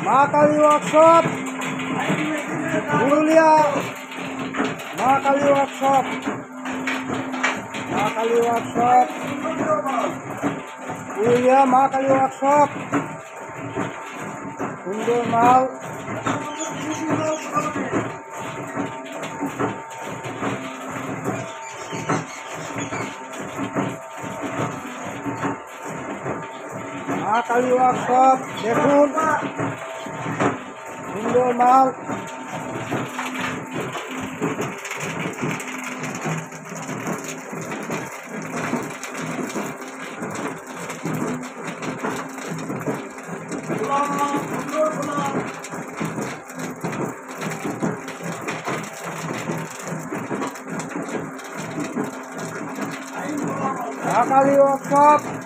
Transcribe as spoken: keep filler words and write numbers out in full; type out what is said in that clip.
মা কালী ওয়ার্কশপ পুরুলিয়া, মা কালী ওয়ার্কশপ, মা কালী ওয়ার্কশপ পুরুলিয়া, মা কালী ওয়ার্কশপ। সুন্দর মাল, মা কালী ওয়ার্কশপ দেখুন, সুন্দর মাল। মা কালী ওয়ার্কশপ